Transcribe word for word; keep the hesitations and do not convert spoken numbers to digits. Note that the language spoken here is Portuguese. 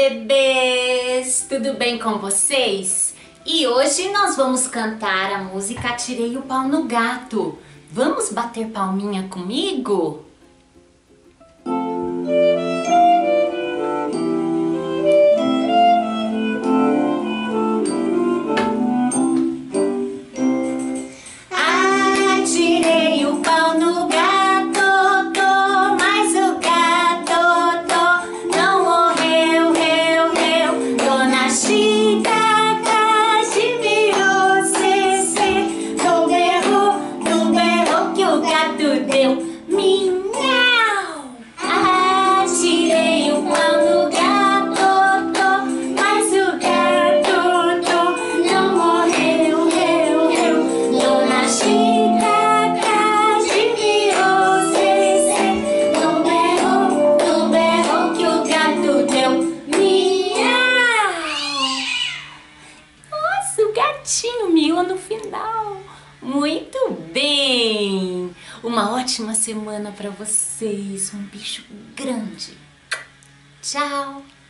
bebês! Tudo bem com vocês? E hoje nós vamos cantar a música Atirei o Pau no Gato. Vamos bater palminha comigo? Atirei o pau no gato, tô, mas o gato, tô, não morreu, reu, reu. Dona Chita virou cê, do berro, do berro que o gato deu. Miau! Atirei o pau no gato, tô, mas o gato, tô, não morreu, reu, reu. Dona Chita virou cê, do berro, do berro que o gato deu. Miau! Nossa, o gatinho miou no final. Muito bem! Uma ótima semana para vocês. Um beijo grande. Tchau!